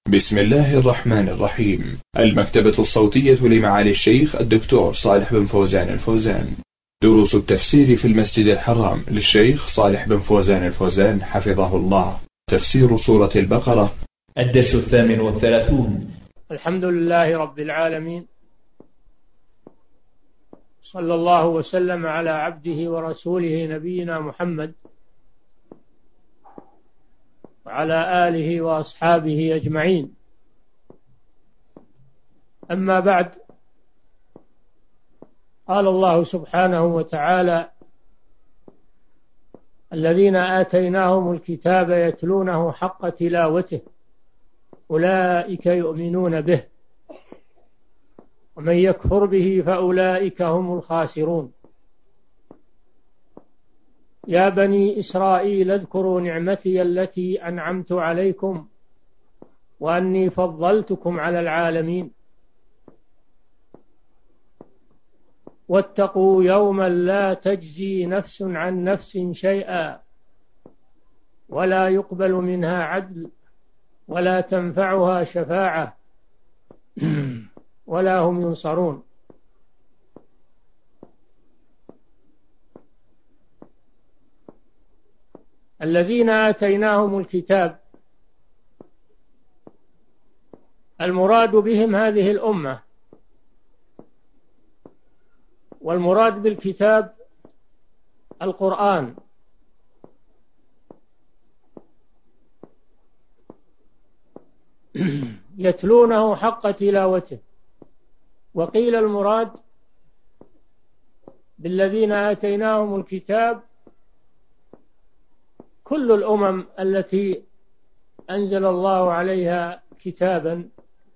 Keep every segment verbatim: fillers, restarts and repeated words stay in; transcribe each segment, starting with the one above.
بسم الله الرحمن الرحيم. المكتبة الصوتية لمعالي الشيخ الدكتور صالح بن فوزان الفوزان. دروس التفسير في المسجد الحرام للشيخ صالح بن فوزان الفوزان حفظه الله. تفسير سورة البقرة، الدرس الثامن والثلاثون. الحمد لله رب العالمين، صلى الله وسلم على عبده ورسوله نبينا محمد وعلى آله وأصحابه أجمعين. أما بعد، قال الله سبحانه وتعالى: الذين آتيناهم الكتاب يتلونه حق تلاوته أولئك يؤمنون به ومن يكفر به فأولئك هم الخاسرون. يا بني إسرائيل اذكروا نعمتي التي أنعمت عليكم وأني فضلتكم على العالمين واتقوا يوما لا تجزي نفس عن نفس شيئا ولا يقبل منها عدل ولا تنفعها شفاعة ولا هم ينصرون. الذين آتيناهم الكتاب، المراد بهم هذه الأمة، والمراد بالكتاب القرآن. يتلونه حق تلاوته. وقيل المراد بالذين آتيناهم الكتاب كل الأمم التي أنزل الله عليها كتابا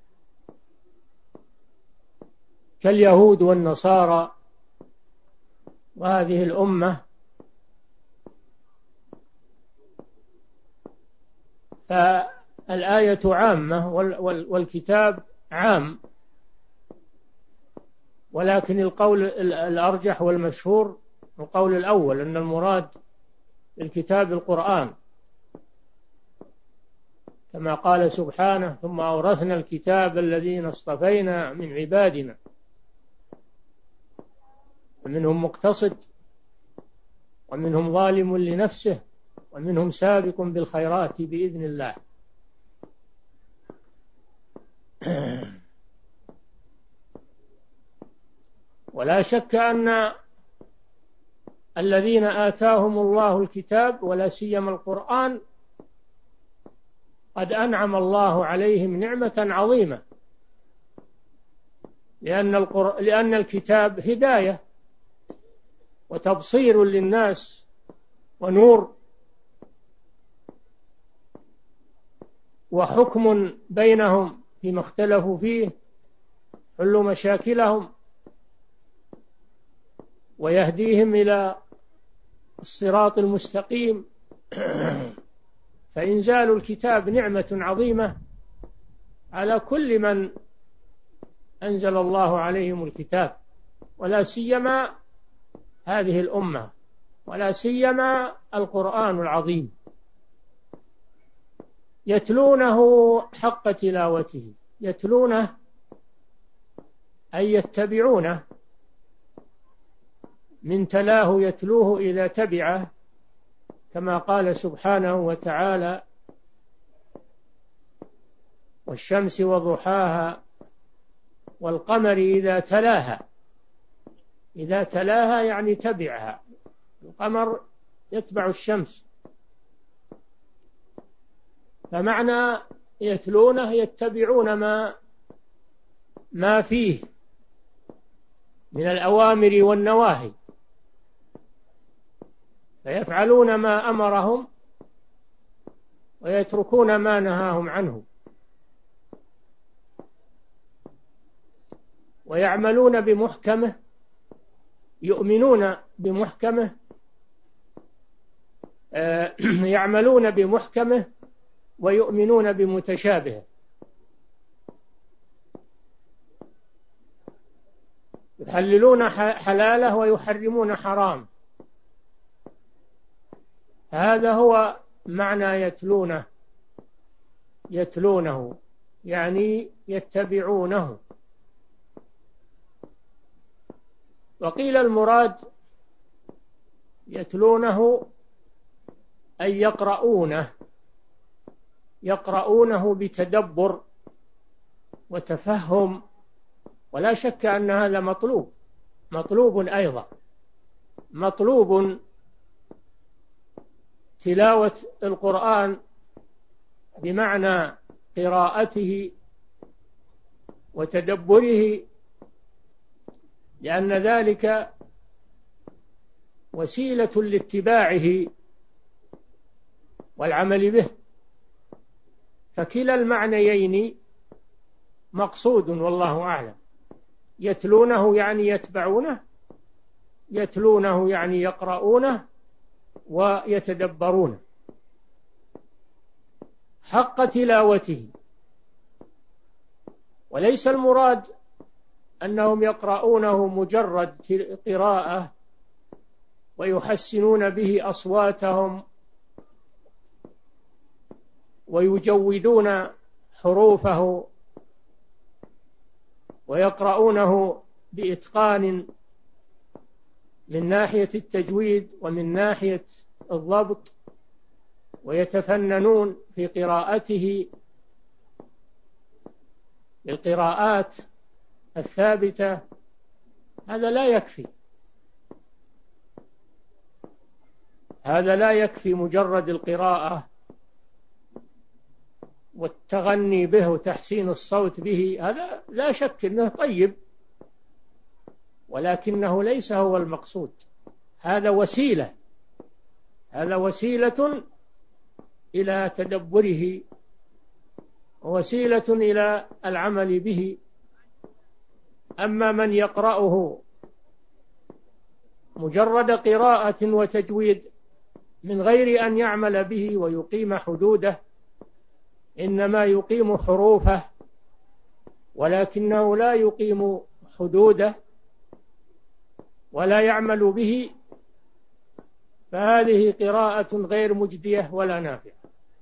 كاليهود والنصارى، وهذه الأمة فالآية عامة والكتاب عام، ولكن القول الأرجح والمشهور القول الأول، أن المراد الكتاب القرآن، كما قال سبحانه: ثم أورثنا الكتاب الذين اصطفينا من عبادنا ومنهم مقتصد ومنهم ظالم لنفسه ومنهم سابق بالخيرات بإذن الله. ولا شك أن الذين آتاهم الله الكتاب ولا سيما القرآن قد أنعم الله عليهم نعمة عظيمة، لأن, القر... لأن الكتاب هداية وتبصير للناس ونور وحكم بينهم فيما اختلفوا فيه، حل مشاكلهم ويهديهم إلى الصراط المستقيم. فإنزال الكتاب نعمة عظيمة على كل من أنزل الله عليهم الكتاب، ولا سيما هذه الأمة، ولا سيما القرآن العظيم. يتلونه حق تلاوته. يتلونه أي يتبعونه، من تلاه يتلوه إذا تبعه، كما قال سبحانه وتعالى: والشمس وضحاها والقمر إذا تلاها. إذا تلاها يعني تبعها، القمر يتبع الشمس، فمعنى يتلونه يتبعون ما ما فيه من الأوامر والنواهي، فيفعلون ما أمرهم ويتركون ما نهاهم عنه، ويعملون بمحكمه، يؤمنون بمحكمه، يعملون بمحكمه ويؤمنون بمتشابهه. يحللون حلاله ويحرمون حرام. هذا هو معنى يتلونه. يتلونه يعني يتبعونه. وقيل المراد يتلونه أي يقرؤونه، يقرؤونه بتدبر وتفهم، ولا شك أن هذا مطلوب، مطلوب أيضا، مطلوب تلاوة القرآن بمعنى قراءته وتدبره، لأن ذلك وسيلة لاتباعه والعمل به، فكلا المعنيين مقصود والله أعلم. يتلونه يعني يتبعونه، يتلونه يعني يقرؤونه ويتدبرونه حق تلاوته. وليس المراد أنهم يقرؤونه مجرد قراءة ويحسنون به أصواتهم ويجودون حروفه ويقرؤونه بإتقان من ناحية التجويد ومن ناحية الضبط، ويتفننون في قراءته بالقراءات الثابتة. هذا لا يكفي، هذا لا يكفي مجرد القراءة والتغني به وتحسين الصوت به، هذا لا شك أنه طيب، ولكنه ليس هو المقصود. هذا وسيلة، هذا وسيلة إلى تدبره ووسيلة إلى العمل به. أما من يقرأه مجرد قراءة وتجويد من غير أن يعمل به ويقيم حدوده، إنما يقيم حروفه ولكنه لا يقيم حدوده ولا يعمل به، فهذه قراءة غير مجدية ولا نافعة،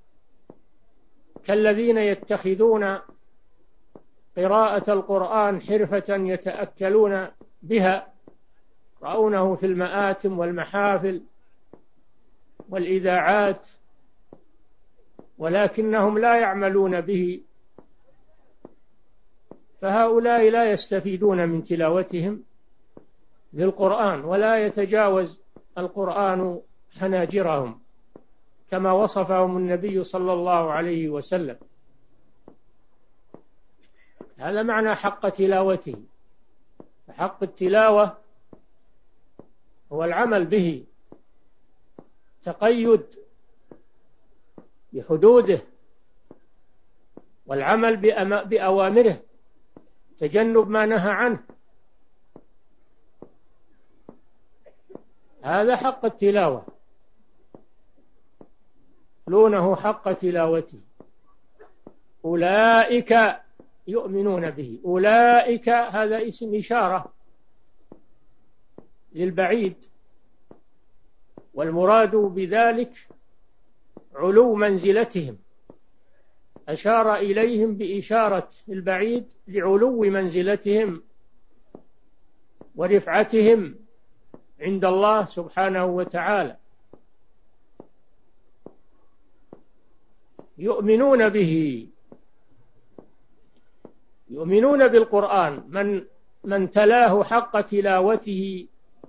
كالذين يتخذون قراءة القرآن حرفة يتأكلون بها، يقرؤونه في المآتم والمحافل والإذاعات، ولكنهم لا يعملون به، فهؤلاء لا يستفيدون من تلاوتهم للقرآن، ولا يتجاوز القرآن حناجرهم كما وصفهم النبي صلى الله عليه وسلم. هذا معنى حق تلاوته. حق التلاوة هو العمل به، تقيد بحدوده والعمل بأوامره، تجنب ما نهى عنه، هذا حق التلاوة، يتلونه حق تلاوته. أولئك يؤمنون به، أولئك هذا اسم إشارة للبعيد، والمراد بذلك علو منزلتهم، أشار إليهم بإشارة البعيد لعلو منزلتهم ورفعتهم عند الله سبحانه وتعالى. يؤمنون به، يؤمنون بالقرآن، من من تلاه حق تلاوته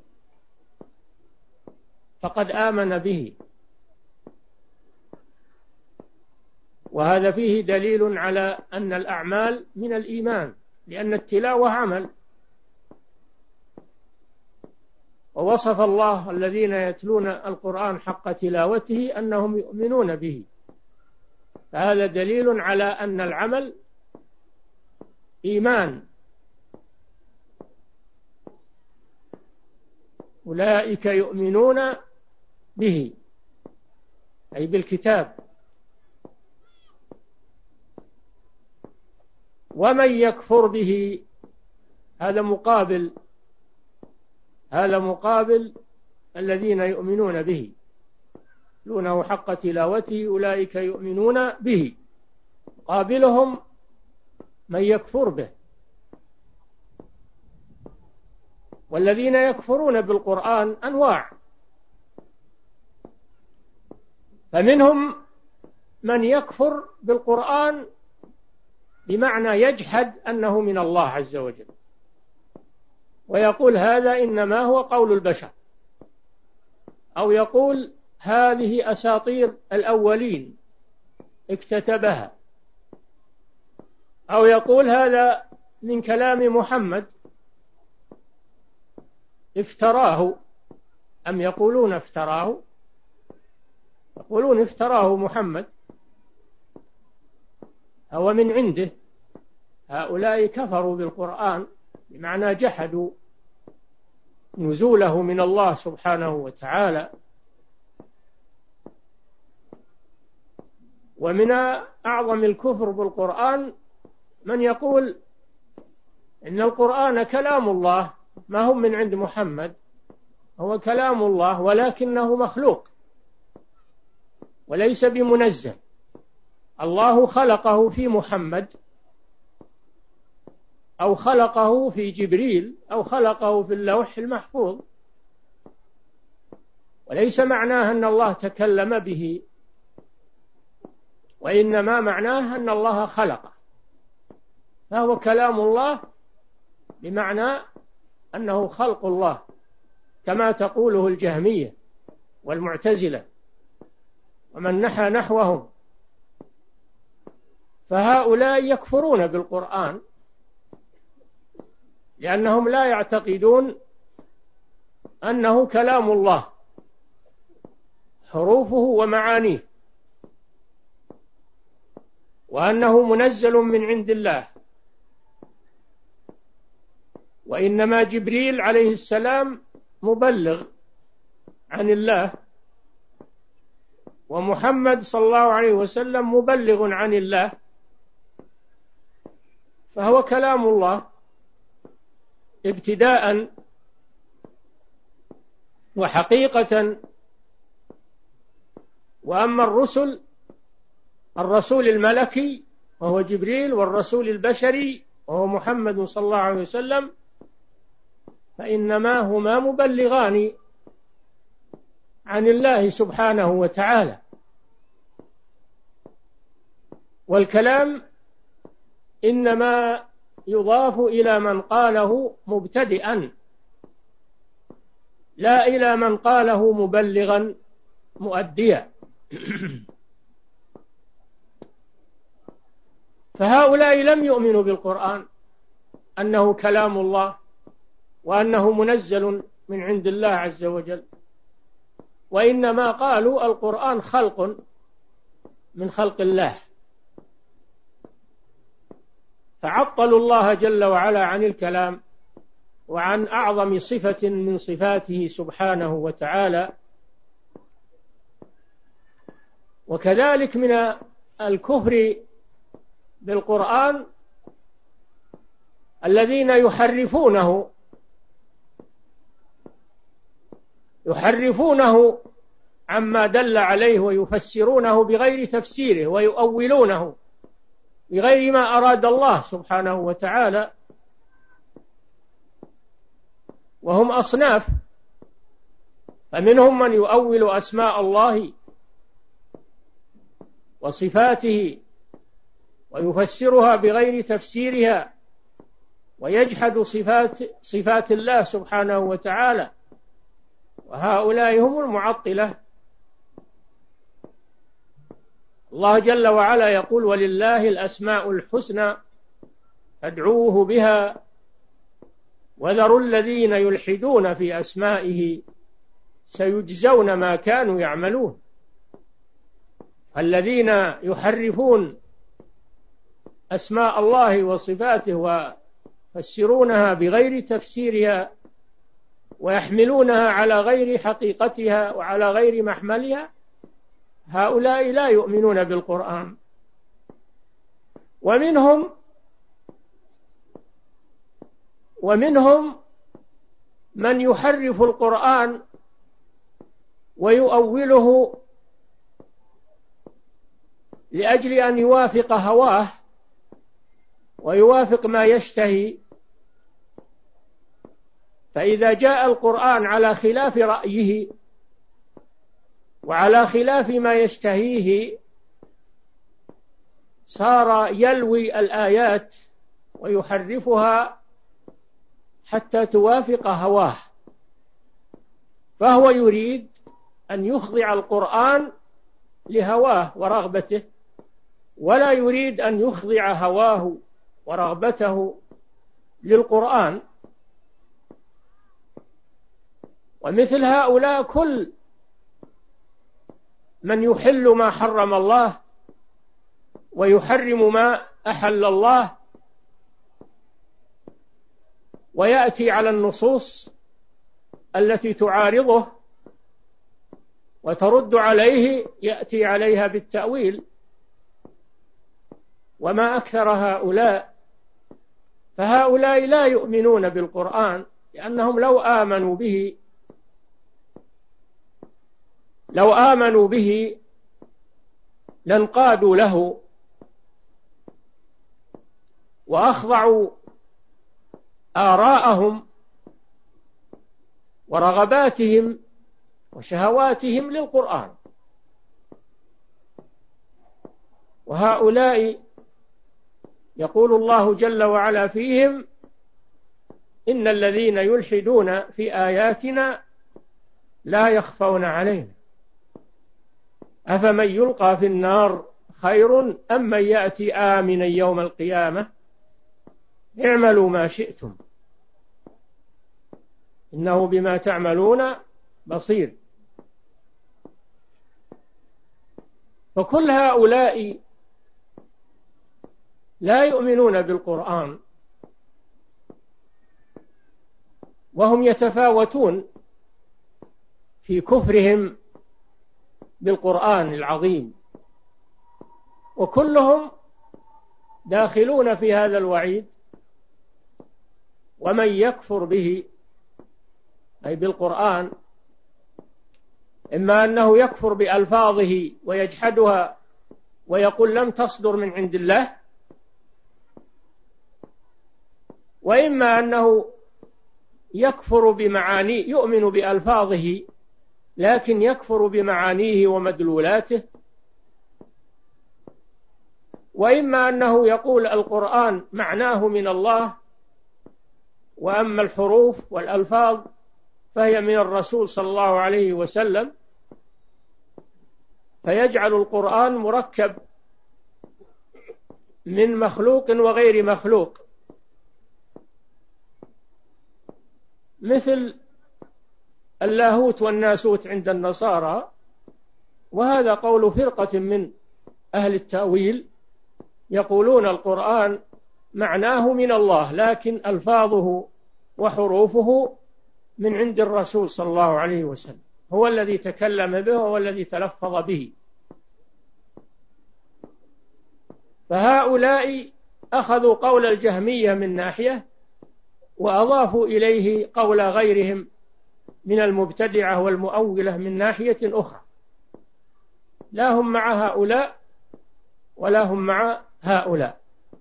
فقد آمن به، وهذا فيه دليل على أن الأعمال من الإيمان، لأن التلاوة عمل. ووصف الله الذين يتلون القرآن حق تلاوته أنهم يؤمنون به، فهذا دليل على أن العمل إيمان. أولئك يؤمنون به أي بالكتاب. ومن يكفر به هذا مقابل، هذا مقابل الذين يؤمنون به، يتلونه حق تلاوته أولئك يؤمنون به، قابلهم من يكفر به. والذين يكفرون بالقرآن أنواع، فمنهم من يكفر بالقرآن بمعنى يجحد أنه من الله عز وجل، ويقول هذا إنما هو قول البشر، أو يقول هذه أساطير الأولين اكتتبها، أو يقول هذا من كلام محمد افتراه. أم يقولون افتراه؟ يقولون افتراه محمد، هو من عنده. هؤلاء كفروا بالقرآن بمعنى جحدوا نزوله من الله سبحانه وتعالى. ومن أعظم الكفر بالقرآن من يقول إن القرآن كلام الله، ما هو من عند محمد، هو كلام الله ولكنه مخلوق وليس بمنزل. الله خلقه في محمد، أو خلقه في جبريل، أو خلقه في اللوح المحفوظ، وليس معناه أن الله تكلم به، وإنما معناه أن الله خلقه، فهو كلام الله بمعنى أنه خلق الله، كما تقوله الجهمية والمعتزلة ومن نحى نحوهم. فهؤلاء يكفرون بالقرآن لأنهم لا يعتقدون أنه كلام الله حروفه ومعانيه، وأنه منزل من عند الله، وإنما جبريل عليه السلام مبلغ عن الله، ومحمد صلى الله عليه وسلم مبلغ عن الله، فهو كلام الله ابتداء وحقيقة. وأما الرسل، الرسول الملكي وهو جبريل، والرسول البشري وهو محمد صلى الله عليه وسلم، فإنما هما مبلغان عن الله سبحانه وتعالى. والكلام إنما يضاف إلى من قاله مبتدئا، لا إلى من قاله مبلغا مؤديا. فهؤلاء لم يؤمنوا بالقرآن أنه كلام الله وأنه منزل من عند الله عز وجل، وإنما قالوا القرآن خلق من خلق الله، فعطلوا الله جل وعلا عن الكلام وعن أعظم صفة من صفاته سبحانه وتعالى. وكذلك من الكفر بالقرآن الذين يحرفونه يحرفونه عما دل عليه، ويفسرونه بغير تفسيره، ويؤولونه بغير ما أراد الله سبحانه وتعالى. وهم أصناف، فمنهم من يؤول أسماء الله وصفاته ويفسرها بغير تفسيرها، ويجحد صفات صفات الله سبحانه وتعالى، وهؤلاء هم المعطلة. الله جل وعلا يقول ولله الأسماء الحسنى فادعوه بها وذروا الذين يلحدون في أسمائه سيجزون ما كانوا يعملون. الذين يحرفون أسماء الله وصفاته ويفسرونها بغير تفسيرها ويحملونها على غير حقيقتها وعلى غير محملها، هؤلاء لا يؤمنون بالقرآن. ومنهم ومنهم من يحرف القرآن ويؤوله لأجل أن يوافق هواه ويوافق ما يشتهي. فإذا جاء القرآن على خلاف رأيه وعلى خلاف ما يشتهيه صار يلوي الآيات ويحرفها حتى توافق هواه، فهو يريد أن يخضع القرآن لهواه ورغبته، ولا يريد أن يخضع هواه ورغبته للقرآن. ومثل هؤلاء كل من يحل ما حرم الله ويحرم ما أحل الله ويأتي على النصوص التي تعارضه وترد عليه، يأتي عليها بالتأويل. وما أكثر هؤلاء، فهؤلاء لا يؤمنون بالقرآن، لأنهم لو آمنوا به لو آمنوا به لانقادوا له وأخضعوا آراءهم ورغباتهم وشهواتهم للقرآن. وهؤلاء يقول الله جل وعلا فيهم: إن الذين يلحدون في آياتنا لا يخفون علينا أفمن يلقى في النار خير أم من يأتي آمنا يوم القيامة اعملوا ما شئتم إنه بما تعملون بصير. فكل هؤلاء لا يؤمنون بالقرآن، وهم يتفاوتون في كفرهم بالقرآن العظيم، وكلهم داخلون في هذا الوعيد. ومن يكفر به أي بالقرآن إما أنه يكفر بألفاظه ويجحدها ويقول لم تصدر من عند الله، وإما أنه يكفر بمعانيه، يؤمن بألفاظه لكن يكفر بمعانيه ومدلولاته، وإما أنه يقول القرآن معناه من الله، وأما الحروف والألفاظ فهي من الرسول صلى الله عليه وسلم، فيجعل القرآن مركب من مخلوق وغير مخلوق، مثل اللاهوت والناسوت عند النصارى. وهذا قول فرقة من أهل التأويل يقولون القرآن معناه من الله لكن ألفاظه وحروفه من عند الرسول صلى الله عليه وسلم، هو الذي تكلم به وهو الذي تلفظ به. فهؤلاء أخذوا قول الجهمية من ناحية وأضافوا إليه قول غيرهم من المبتدعة والمؤولة من ناحية أخرى، لا هم مع هؤلاء ولا هم مع هؤلاء.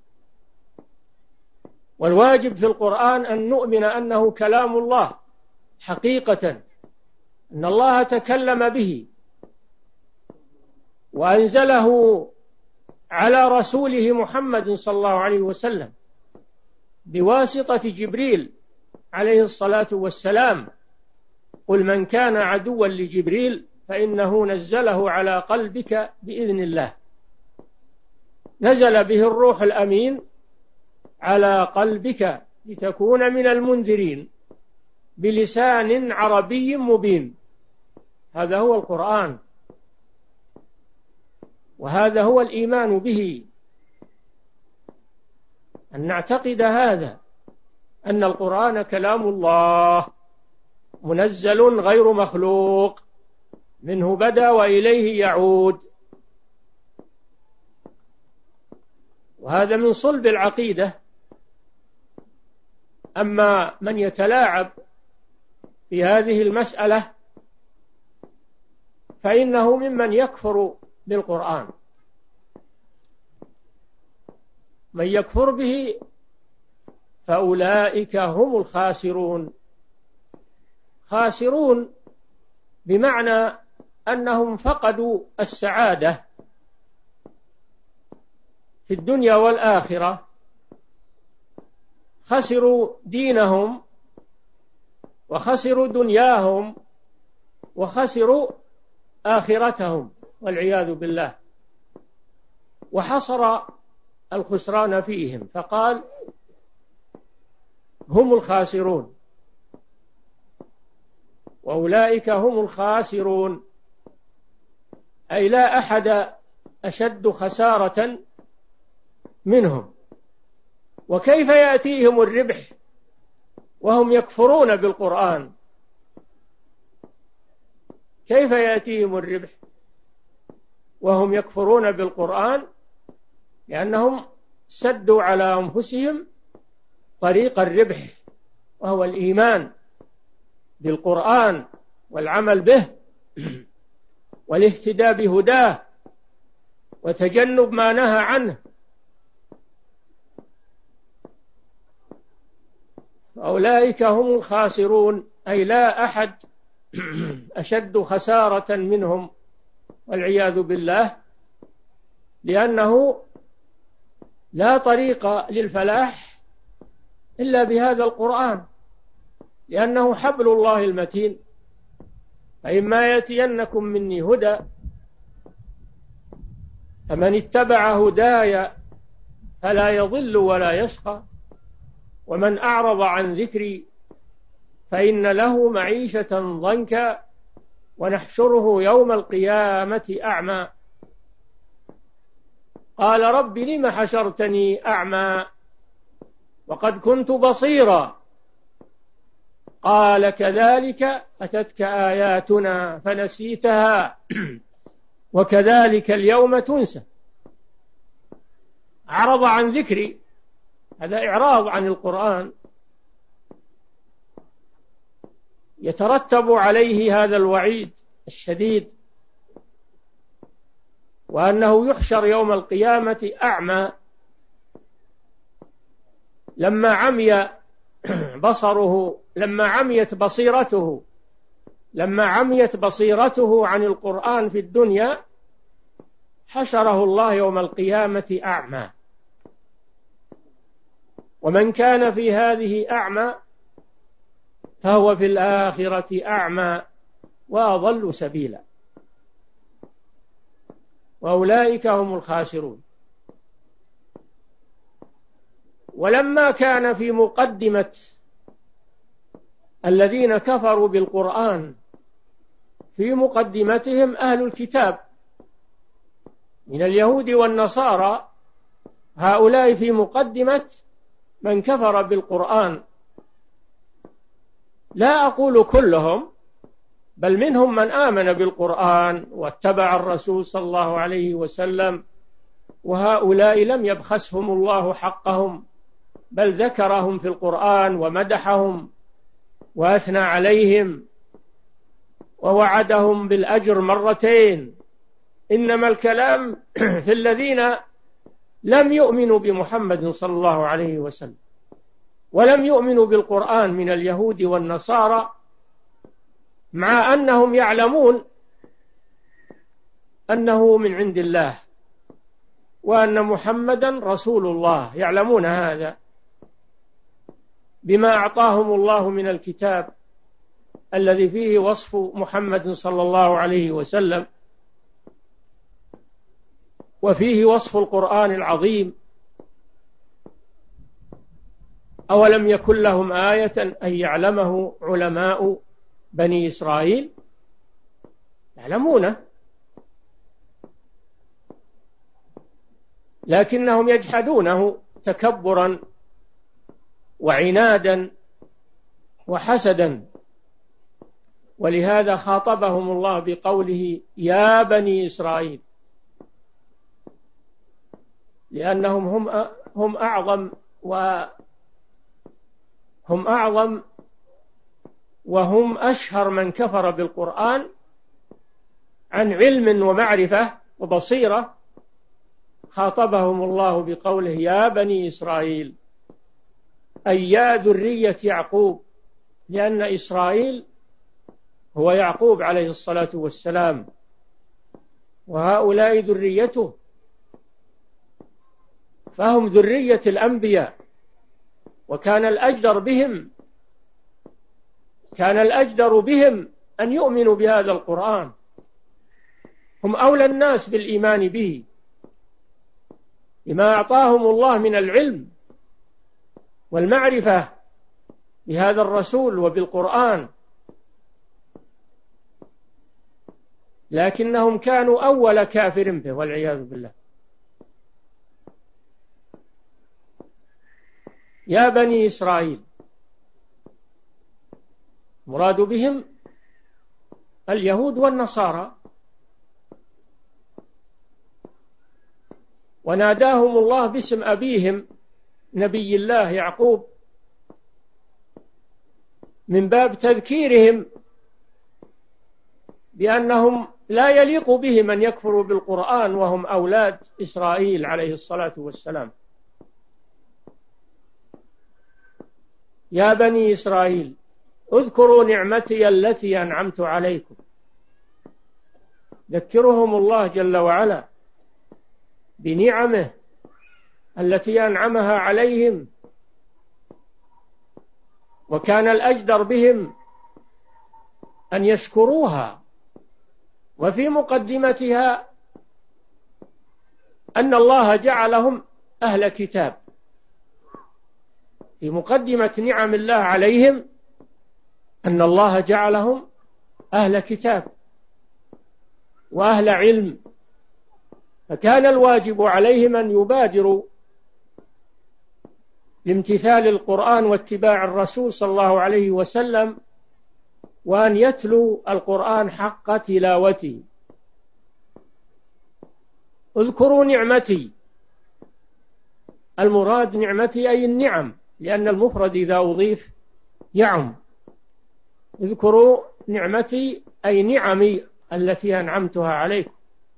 والواجب في القرآن أن نؤمن أنه كلام الله حقيقة، أن الله تكلم به وأنزله على رسوله محمد صلى الله عليه وسلم بواسطة جبريل عليه الصلاة والسلام. قل من كان عدوا لجبريل فإنه نزله على قلبك بإذن الله، نزل به الروح الأمين على قلبك لتكون من المنذرين بلسان عربي مبين. هذا هو القرآن، وهذا هو الإيمان به، أن نعتقد هذا، أن القرآن كلام الله منزل غير مخلوق، منه بدأ وإليه يعود. وهذا من صلب العقيدة. أما من يتلاعب في هذه المسألة فإنه ممن يكفر بالقرآن. من يكفر به فأولئك هم الخاسرون. خاسرون بمعنى أنهم فقدوا السعادة في الدنيا والآخرة، خسروا دينهم وخسروا دنياهم وخسروا آخرتهم والعياذ بالله، وحصر الخسران فيهم فقال هم الخاسرون، وأولئك هم الخاسرون، أي لا أحد أشد خسارة منهم. وكيف يأتيهم الربح وهم يكفرون بالقرآن؟ كيف يأتيهم الربح وهم يكفرون بالقرآن؟ لأنهم سدوا على أنفسهم طريق الربح، وهو الإيمان بالقرآن والعمل به والاهتداء بهداه وتجنب ما نهى عنه. أولئك هم الخاسرون، أي لا أحد أشد خسارة منهم والعياذ بالله، لأنه لا طريق للفلاح إلا بهذا القرآن، لأنه حبل الله المتين. فإما يأتينكم مني هدى فمن اتبع هداي فلا يضل ولا يشقى، ومن أعرض عن ذكري فإن له معيشة ضنكا ونحشره يوم القيامة أعمى. قال رب لم حشرتني أعمى وقد كنت بصيرا قال كذلك أتتك آياتنا فنسيتها وكذلك اليوم تنسى. أعرض عن ذكري، هذا إعراض عن القرآن، يترتب عليه هذا الوعيد الشديد، وأنه يحشر يوم القيامة أعمى. لما عمي بصره، لما عميت بصيرته لما عميت بصيرته عن القرآن في الدنيا حشره الله يوم القيامة أعمى. ومن كان في هذه أعمى فهو في الآخرة أعمى وأضل سبيلا، وأولئك هم الخاسرون. ولما كان في مقدمة الذين كفروا بالقرآن، في مقدمتهم أهل الكتاب من اليهود والنصارى، هؤلاء في مقدمة من كفر بالقرآن. لا أقول كلهم، بل منهم من آمن بالقرآن واتبع الرسول صلى الله عليه وسلم، وهؤلاء لم يبخسهم الله حقهم، بل ذكرهم في القرآن ومدحهم وأثنى عليهم ووعدهم بالأجر مرتين. إنما الكلام في الذين لم يؤمنوا بمحمد صلى الله عليه وسلم ولم يؤمنوا بالقرآن من اليهود والنصارى، مع أنهم يعلمون أنه من عند الله وأن محمدا رسول الله، يعلمون هذا بما أعطاهم الله من الكتاب الذي فيه وصف محمد صلى الله عليه وسلم، وفيه وصف القرآن العظيم. أولم يكن لهم آية أن يعلمه علماء بني إسرائيل؟ يعلمونه، لكنهم يجحدونه تكبرا وعنادا وحسدا. ولهذا خاطبهم الله بقوله يا بني إسرائيل، لأنهم هم هم أعظم وهم أعظم وهم أشهر من كفر بالقرآن عن علم ومعرفة وبصيرة، خاطبهم الله بقوله يا بني إسرائيل، أي يا ذرية يعقوب، لأن إسرائيل هو يعقوب عليه الصلاة والسلام، وهؤلاء ذريته، فهم ذرية الأنبياء، وكان الأجدر بهم كان الأجدر بهم أن يؤمنوا بهذا القرآن، هم أولى الناس بالإيمان به لما أعطاهم الله من العلم والمعرفة بهذا الرسول وبالقرآن، لكنهم كانوا أول كافر به والعياذ بالله. يا بني إسرائيل، مراد بهم اليهود والنصارى، وناداهم الله باسم أبيهم نبي الله يعقوب من باب تذكيرهم بأنهم لا يليق بهم أن يكفروا بالقرآن وهم أولاد إسرائيل عليه الصلاة والسلام. يا بني إسرائيل اذكروا نعمتي التي أنعمت عليكم، ذكرهم الله جل وعلا بنعمه التي أنعمها عليهم، وكان الأجدر بهم أن يشكروها، وفي مقدمتها أن الله جعلهم أهل كتاب. في مقدمة نعم الله عليهم أن الله جعلهم أهل كتاب وأهل علم، فكان الواجب عليهم أن يبادروا لامتثال القرآن واتباع الرسول صلى الله عليه وسلم، وأن يتلوا القرآن حق تلاوته. اذكروا نعمتي، المراد نعمتي أي النعم، لأن المفرد إذا أضيف يعم. اذكروا نعمتي أي نعمي التي أنعمتها عليكم.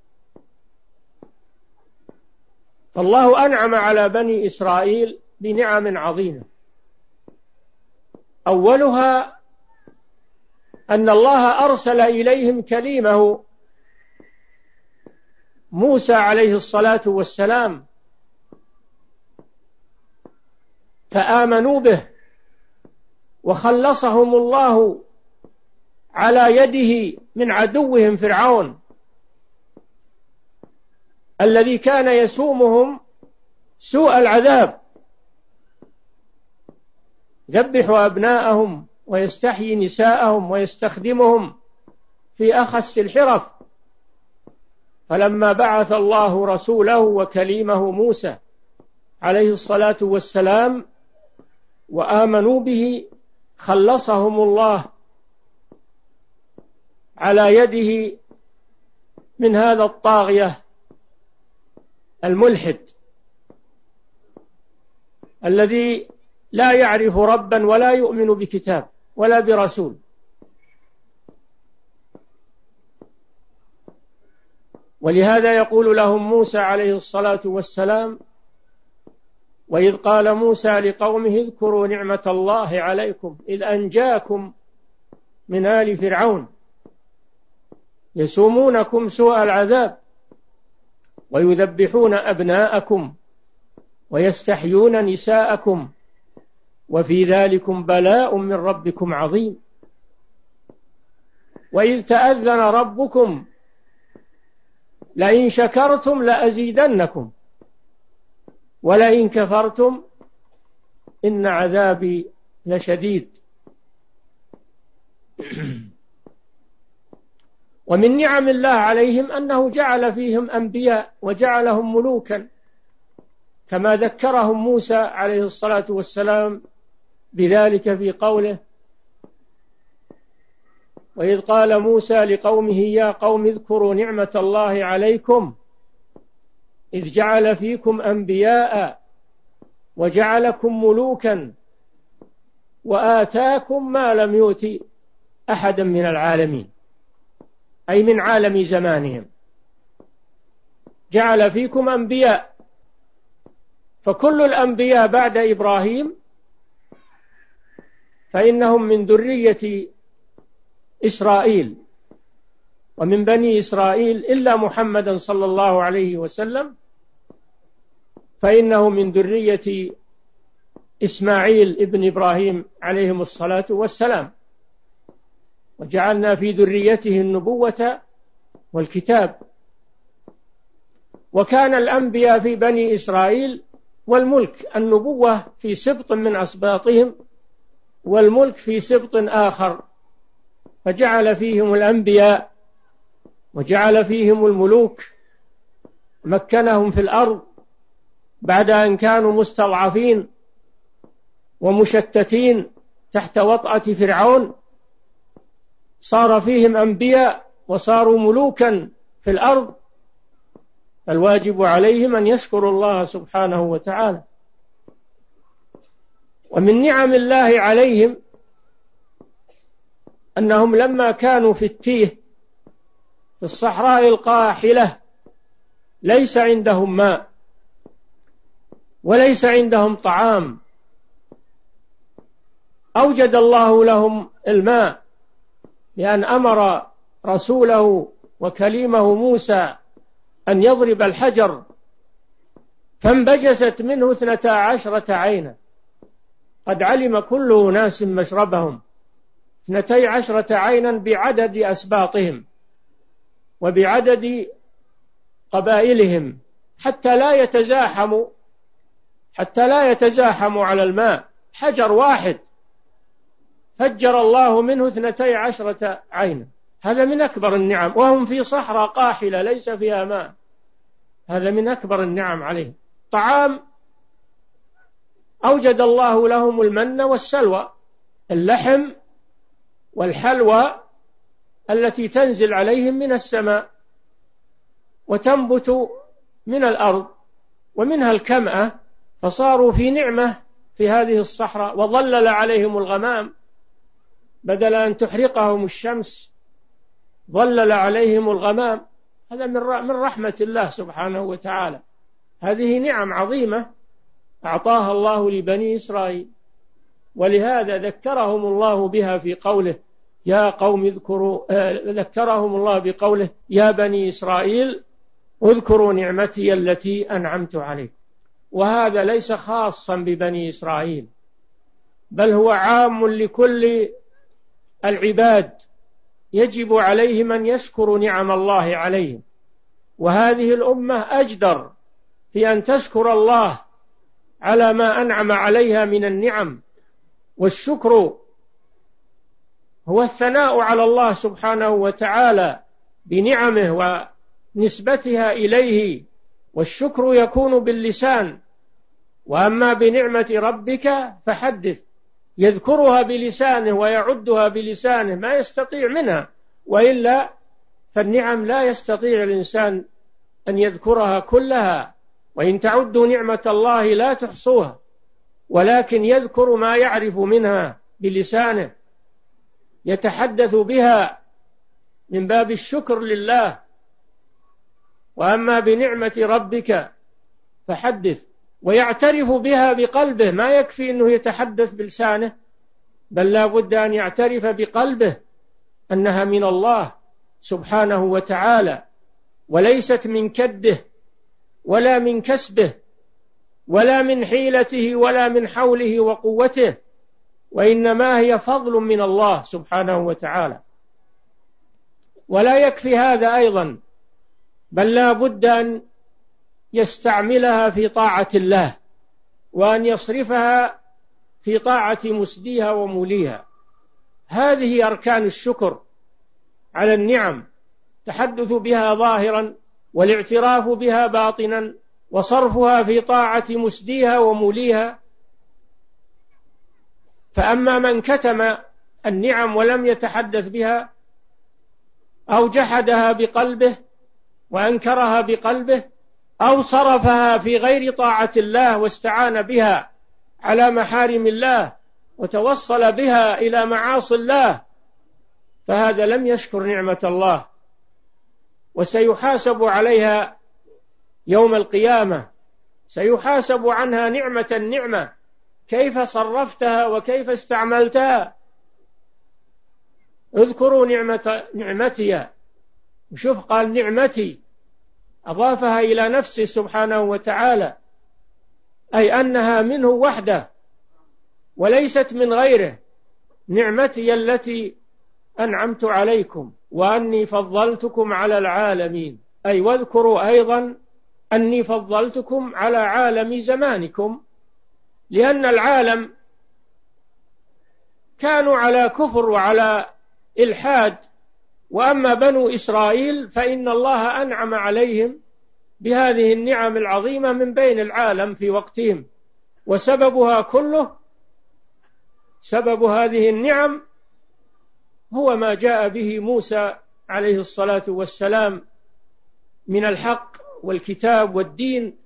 فالله أنعم على بني إسرائيل بنعم عظيمة، أولها أن الله أرسل إليهم كليمه موسى عليه الصلاة والسلام، فآمنوا به وخلصهم الله على يده من عدوهم فرعون الذي كان يسومهم سوء العذاب، يذبح أبناءهم ويستحيي نساءهم ويستخدمهم في أخس الحرف. فلما بعث الله رسوله وكليمه موسى عليه الصلاة والسلام وآمنوا به، خلصهم الله على يده من هذا الطاغية الملحد الذي لا يعرف ربا ولا يؤمن بكتاب ولا برسول. ولهذا يقول لهم موسى عليه الصلاة والسلام: وإذ قال موسى لقومه اذكروا نعمة الله عليكم إذ أنجاكم من آل فرعون يسومونكم سوء العذاب ويذبحون أبناءكم ويستحيون نساءكم وفي ذلكم بلاء من ربكم عظيم. وإذ تأذن ربكم لئن شكرتم لأزيدنكم ولئن كفرتم إن عذابي لشديد. ومن نعم الله عليهم أنه جعل فيهم أنبياء وجعلهم ملوكا، كما ذكرهم موسى عليه الصلاة والسلام بذلك في قوله: وإذ قال موسى لقومه يا قوم اذكروا نعمة الله عليكم إذ جعل فيكم أنبياء وجعلكم ملوكا وآتاكم ما لم يؤت أحدا من العالمين، أي من عالم زمانهم. جعل فيكم أنبياء. فكل الأنبياء بعد إبراهيم فإنهم من ذرية إسرائيل ومن بني إسرائيل، إلا محمدا صلى الله عليه وسلم فإنه من ذرية إسماعيل ابن إبراهيم عليهم الصلاة والسلام، وجعلنا في ذريته النبوة والكتاب. وكان الأنبياء في بني إسرائيل والملك، النبوة في سبط من أسباطهم والملك في سبط آخر، فجعل فيهم الأنبياء وجعل فيهم الملوك، مكنهم في الأرض بعد أن كانوا مستضعفين ومشتتين تحت وطأة فرعون، صار فيهم أنبياء وصاروا ملوكا في الأرض. فالواجب عليهم أن يشكروا الله سبحانه وتعالى. ومن نعم الله عليهم أنهم لما كانوا في التيه في الصحراء القاحلة ليس عندهم ماء وليس عندهم طعام، أوجد الله لهم الماء بأن أمر رسوله وكليمه موسى أن يضرب الحجر فانبجست منه اثنتا عشرة عينا، قد علم كل أناس مشربهم، اثنتي عشرة عينا بعدد أسباطهم وبعدد قبائلهم، حتى لا يتزاحموا حتى لا يتزاحموا على الماء. حجر واحد فجر الله منه اثنتي عشرة عينا، هذا من أكبر النعم، وهم في صحراء قاحلة ليس فيها ماء، هذا من أكبر النعم عليهم. طعام، أوجد الله لهم المن والسلوى، اللحم والحلوى التي تنزل عليهم من السماء وتنبت من الأرض ومنها الكمأة، فصاروا في نعمة في هذه الصحراء. وظلل عليهم الغمام، بدل أن تحرقهم الشمس ظلل عليهم الغمام، هذا من رحمة الله سبحانه وتعالى. هذه نعم عظيمة أعطاها الله لبني إسرائيل، ولهذا ذكرهم الله بها في قوله يا قوم اذكروا ذكرهم الله بقوله يا بني إسرائيل اذكروا نعمتي التي أنعمت عليكم. وهذا ليس خاصا ببني إسرائيل، بل هو عام لكل العباد، يجب عليهم أن يشكروا نعم الله عليهم. وهذه الأمة أجدر في أن تشكر الله على ما أنعم عليها من النعم. والشكر هو الثناء على الله سبحانه وتعالى بنعمه ونسبتها إليه، والشكر يكون باللسان. وأما بنعمة ربك فحدث، يذكرها بلسانه ويعدها بلسانه، ما يستطيع منها، وإلا فالنعم لا يستطيع الإنسان أن يذكرها كلها، وإن تعدوا نعمة الله لا تحصوها، ولكن يذكر ما يعرف منها بلسانه، يتحدث بها من باب الشكر لله. وأما بنعمة ربك فحدث، ويعترف بها بقلبه، ما يكفي أنه يتحدث بلسانه، بل لا بد أن يعترف بقلبه أنها من الله سبحانه وتعالى، وليست من كده ولا من كسبه ولا من حيلته ولا من حوله وقوته، وإنما هي فضل من الله سبحانه وتعالى. ولا يكفي هذا أيضا، بل لا بد أن يستعملها في طاعة الله، وأن يصرفها في طاعة مسديها وموليها. هذه أركان الشكر على النعم، تحدث بها ظاهرا والاعتراف بها باطنا وصرفها في طاعة مسديها وموليها. فأما من كتم النعم ولم يتحدث بها أو جحدها بقلبه وأنكرها بقلبه أو صرفها في غير طاعة الله واستعان بها على محارم الله وتوصل بها إلى معاصي الله، فهذا لم يشكر نعمة الله، وسيحاسب عليها يوم القيامة سيحاسب عنها نعمة نعمة، كيف صرفتها وكيف استعملتها. اذكروا نعمة نعمتي، وشوف قال نعمتي، أضافها إلى نفسه سبحانه وتعالى، أي أنها منه وحده وليست من غيره. نعمتي التي أنعمت عليكم وأني فضلتكم على العالمين، أي واذكروا أيضا أني فضلتكم على عالم زمانكم، لأن العالم كانوا على كفر وعلى إلحاد، وأما بنو إسرائيل فإن الله أنعم عليهم بهذه النعم العظيمة من بين العالم في وقتهم، وسببها كله، سبب هذه النعم هو ما جاء به موسى عليه الصلاة والسلام من الحق والكتاب والدين،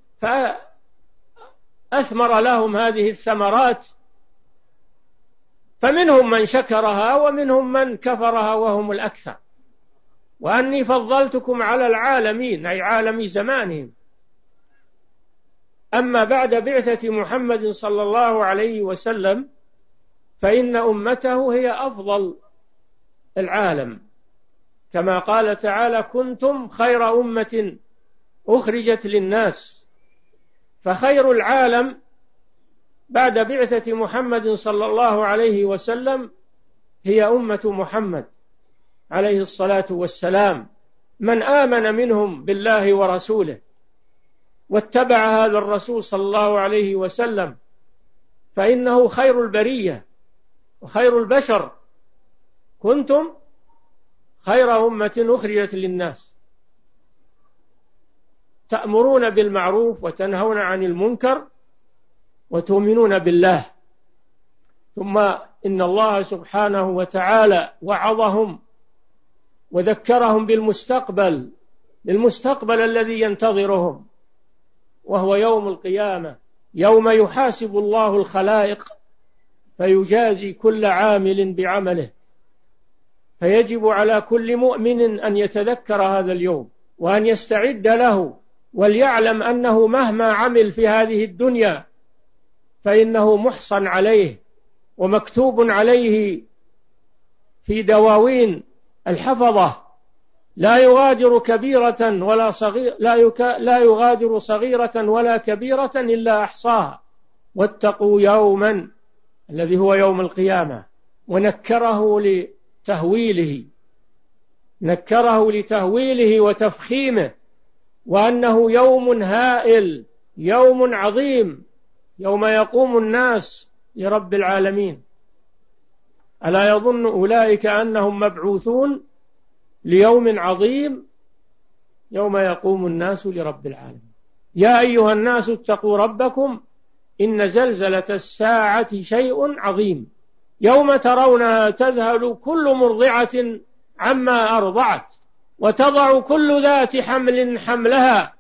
فأثمر لهم هذه الثمرات، فمنهم من شكرها ومنهم من كفرها وهم الأكثر. وأني فضلتكم على العالمين، أي عالم زمانهم. أما بعد بعثة محمد صلى الله عليه وسلم فإن أمته هي أفضل العالم، كما قال تعالى: كنتم خير أمة أخرجت للناس. فخير العالم بعد بعثة محمد صلى الله عليه وسلم هي أمة محمد عليه الصلاة والسلام، من آمن منهم بالله ورسوله واتبع هذا الرسول صلى الله عليه وسلم فإنه خير البرية وخير البشر. كنتم خير أمة أخرجت للناس تأمرون بالمعروف وتنهون عن المنكر وتؤمنون بالله. ثم إن الله سبحانه وتعالى وعظهم وذكرهم بالمستقبل، بالمستقبل الذي ينتظرهم، وهو يوم القيامة، يوم يحاسب الله الخلائق فيجازي كل عامل بعمله. فيجب على كل مؤمن أن يتذكر هذا اليوم وأن يستعد له، وليعلم أنه مهما عمل في هذه الدنيا فإنه محصن عليه ومكتوب عليه في دواوين الحفظة، لا يغادر كبيرة ولا صغير لا, يك... لا يغادر صغيرة ولا كبيرة إلا أحصاها. واتقوا يوما الذي هو يوم القيامة، ونكره لتهويله، نكره لتهويله وتفخيمه، وأنه يوم هائل، يوم عظيم، يوم يقوم الناس لرب العالمين. ألا يظن أولئك أنهم مبعوثون ليوم عظيم يوم يقوم الناس لرب العالمين. يا أيها الناس اتقوا ربكم إن زلزلة الساعة شيء عظيم، يوم ترونها تذهل كل مرضعة عما أرضعت وتضع كل ذات حمل حملها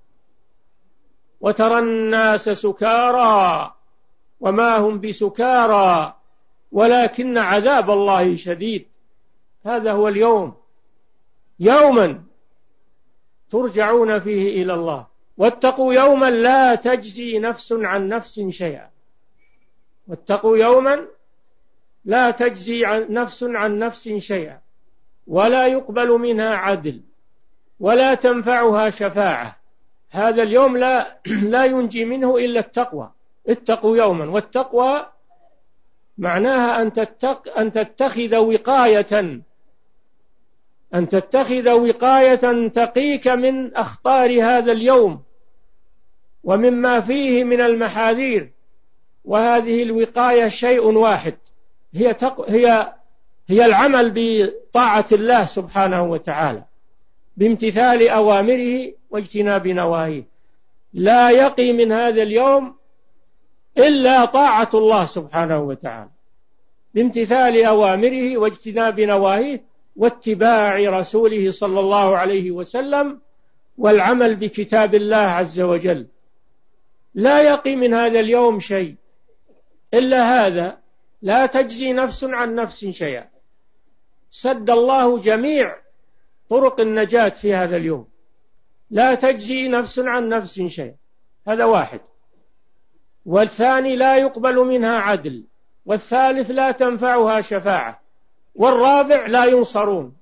وترى الناس سكارى وما هم بسكارى ولكن عذاب الله شديد. هذا هو اليوم، يوما ترجعون فيه إلى الله. واتقوا يوما لا تجزي نفس عن نفس شيئا، واتقوا يوما لا تجزي عن نفس عن نفس شيئا ولا يقبل منها عدل ولا تنفعها شفاعة. هذا اليوم لا, لا ينجي منه إلا التقوى. اتقوا يوما، والتقوى معناها أن, تتق أن تتخذ وقاية أن تتخذ وقاية تقيك من أخطار هذا اليوم ومما فيه من المحاذير. وهذه الوقاية شيء واحد، هي, تق... هي... هي العمل بطاعة الله سبحانه وتعالى بامتثال أوامره واجتناب نواهيه. لا يقي من هذا اليوم إلا طاعة الله سبحانه وتعالى بامتثال أوامره واجتناب نواهيه واتباع رسوله صلى الله عليه وسلم والعمل بكتاب الله عز وجل. لا يقي من هذا اليوم شيء إلا هذا، لا تجزي نفس عن نفس شيئا. سد الله جميع طرق النجاة في هذا اليوم، لا تجزي نفس عن نفس شيئا، هذا واحد. والثاني لا يقبل منها عدل، والثالث لا تنفعها شفاعة، والرابع لا ينصرون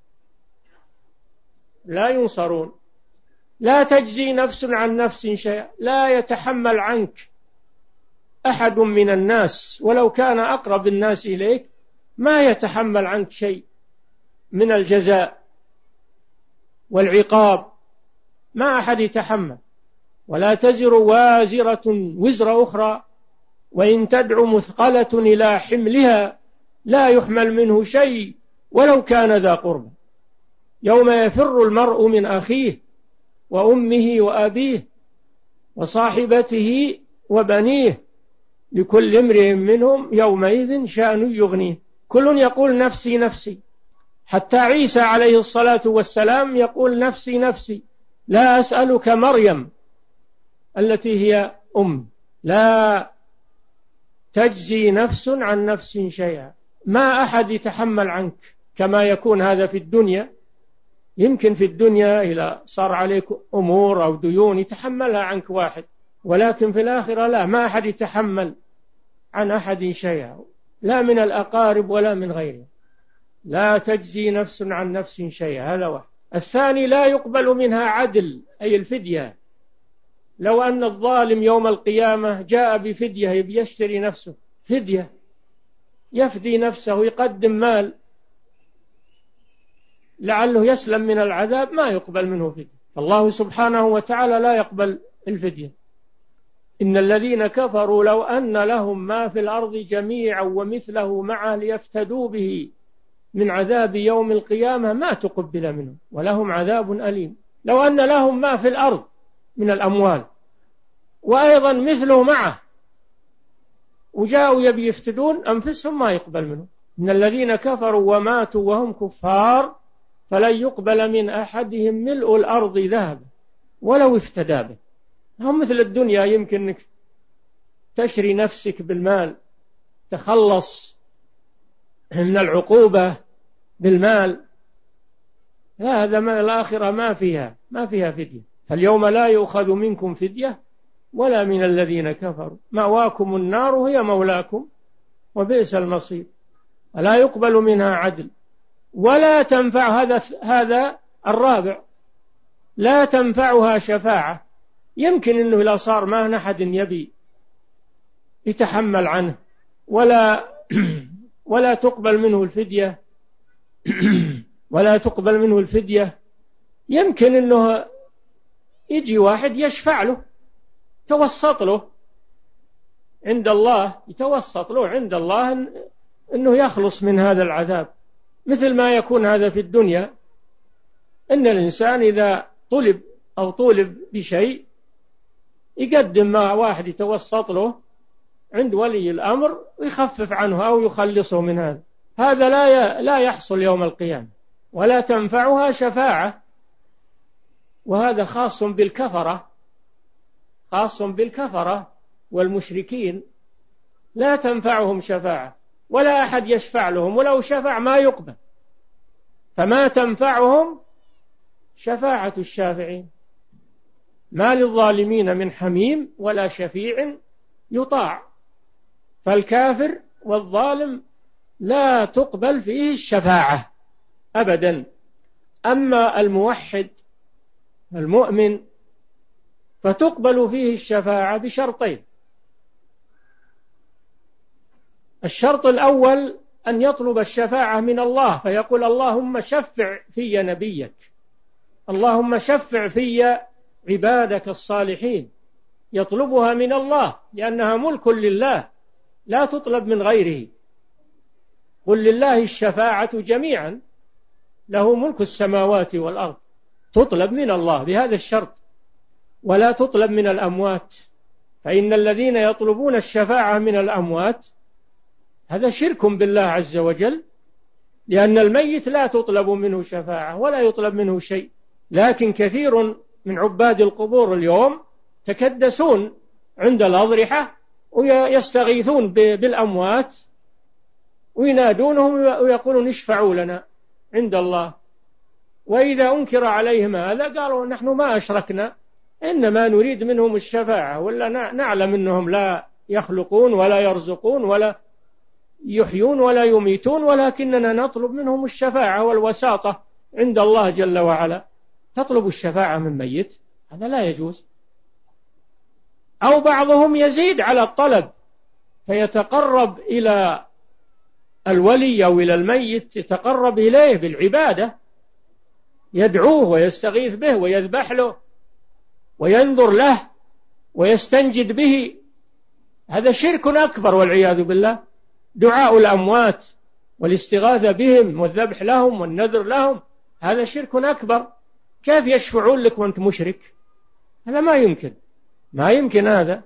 لا ينصرون لا تجزي نفس عن نفس شيئا، لا يتحمل عنك أحد من الناس ولو كان أقرب الناس إليك، ما يتحمل عنك شيء من الجزاء والعقاب، ما أحد يتحمل. ولا تزر وازرة وزر أخرى، وإن تدع مثقلة إلى حملها لا يحمل منه شيء ولو كان ذا قربى. يوم يفر المرء من أخيه وأمه وأبيه وصاحبته وبنيه لكل امرئ منهم يومئذ شأن يغنيه، كل يقول نفسي نفسي، حتى عيسى عليه الصلاة والسلام يقول نفسي نفسي، لا أسألك مريم التي هي أم. لا تجزي نفس عن نفس شيئا، ما أحد يتحمل عنك كما يكون هذا في الدنيا. يمكن في الدنيا إذا صار عليك أمور أو ديون يتحملها عنك واحد، ولكن في الآخرة لا، ما أحد يتحمل عن أحد شيئا، لا من الأقارب ولا من غيره. لا تجزي نفس عن نفس شيئا، هذا واحد. الثاني لا يقبل منها عدل، أي الفدية. لو أن الظالم يوم القيامة جاء بفدية يشتري نفسه، فدية يفدي نفسه، يقدم مال لعله يسلم من العذاب، ما يقبل منه فدية. الله سبحانه وتعالى لا يقبل الفدية. إن الذين كفروا لو أن لهم ما في الأرض جميعا ومثله معه ليفتدوا به من عذاب يوم القيامة ما تقبل منهم ولهم عذاب أليم. لو أن لهم ما في الأرض من الأموال وأيضا مثله معه وجاءوا يبي يفتدون أنفسهم، ما يقبل منهم. إن الذين كفروا وماتوا وهم كفار فلن يقبل من أحدهم ملء الأرض ذهبا ولو افتدى به. هم مثل الدنيا، يمكن أنك تشري نفسك بالمال، تخلص من العقوبة بالمال، هذا ما الآخرة ما فيها ما فيها فدية. فاليوم لا يؤخذ منكم فدية ولا من الذين كفروا، مأواكم النار هي مولاكم وبئس المصير. ولا يقبل منها عدل ولا تنفع، هذا هذا الرابع، لا تنفعها شفاعة. يمكن أنه إذا صار ما أحد يبي يتحمل عنه ولا ولا تقبل منه الفدية ولا تقبل منه الفدية يمكن أنه يجي واحد يشفع له، توسط له عند الله، يتوسط له عند الله أنه يخلص من هذا العذاب. مثل ما يكون هذا في الدنيا، أن الإنسان إذا طلب أو طولب بشيء يقدم مع واحد يتوسط له عند ولي الأمر ويخفف عنه أو يخلصه من هذا. هذا لا لا يحصل يوم القيامة، ولا تنفعها شفاعة. وهذا خاص بالكفرة، خاص بالكفرة والمشركين، لا تنفعهم شفاعة ولا أحد يشفع لهم، ولو شفع ما يقبل، فما تنفعهم شفاعة الشافعين. ما للظالمين من حميم ولا شفيع يطاع. فالكافر والظالم لا تقبل فيه الشفاعة أبدا. أما الموحد المؤمن فتقبل فيه الشفاعة بشرطين. الشرط الأول أن يطلب الشفاعة من الله، فيقول اللهم شفع في نبيك، اللهم شفع في عبادك الصالحين، يطلبها من الله لأنها ملك لله لا تطلب من غيره. قل لله الشفاعة جميعا، له ملك السماوات والأرض، تطلب من الله بهذا الشرط، ولا تطلب من الأموات، فإن الذين يطلبون الشفاعة من الأموات هذا شرك بالله عز وجل، لأن الميت لا تطلب منه شفاعة ولا يطلب منه شيء. لكن كثير من عباد القبور اليوم تكدسون عند الأضرحة ويستغيثون بالأموات وينادونهم ويقولون اشفعوا لنا عند الله. وإذا أنكر عليهم هذا قالوا نحن ما أشركنا، إنما نريد منهم الشفاعة، ولا نعلم أنهم لا يخلقون ولا يرزقون ولا يحيون ولا يميتون، ولكننا نطلب منهم الشفاعة والوساطة عند الله جل وعلا. تطلب الشفاعة من ميت؟ هذا لا يجوز. أو بعضهم يزيد على الطلب فيتقرب إلى الولي أو إلى الميت، يتقرب إليه بالعبادة، يدعوه ويستغيث به ويذبح له وينظر له ويستنجد به. هذا شرك أكبر والعياذ بالله. دعاء الأموات والاستغاثة بهم والذبح لهم والنذر لهم هذا شرك أكبر. كيف يشفعون لك وأنت مشرك؟ هذا ما يمكن، ما يمكن هذا.